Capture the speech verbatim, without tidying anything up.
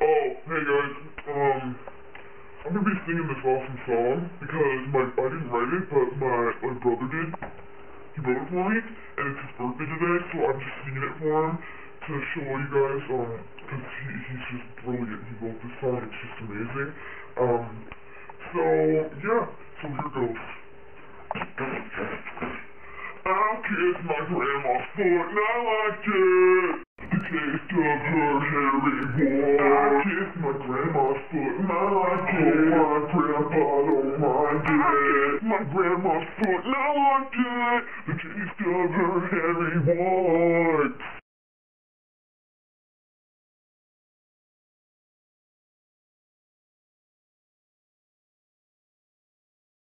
Oh, hey guys, um, I'm gonna be singing this awesome song because my, I didn't write it, but my, my brother did. He wrote it for me, and it's his birthday today, so I'm just singing it for him to show you guys, um, because he, he's just brilliant. He wrote this song, it's just amazing. Um, so, yeah, so here goes. I'll kiss my grandma's foot, and I like it. The taste of her hairy wood. I kiss my grandma's foot, and I like it. My grandpa don't mind it. My grandma's foot, and I like it. The taste of her hairy wood.